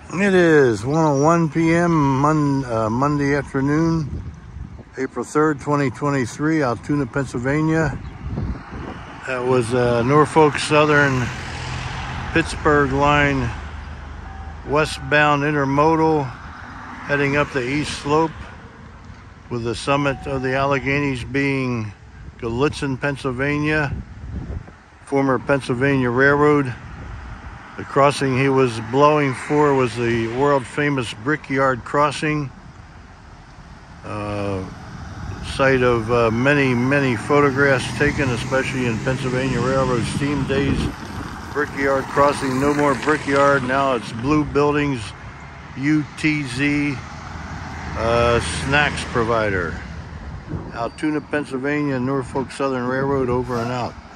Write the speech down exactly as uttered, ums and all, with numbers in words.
It is one oh one p m Mon uh, Monday afternoon, April third, twenty twenty-three, Altoona, Pennsylvania. That was uh, Norfolk Southern Pittsburgh line, westbound intermodal, heading up the east slope, with the summit of the Alleghenies being Gallitzin, Pennsylvania, former Pennsylvania Railroad. The crossing he was blowing for was the world-famous Brickyard crossing, uh, site of uh, many, many photographs taken, especially in Pennsylvania Railroad steam days. Brickyard crossing, no more Brickyard, now it's blue buildings, U T Z, uh, snacks provider. Altoona, Pennsylvania, Norfolk Southern Railroad, over and out.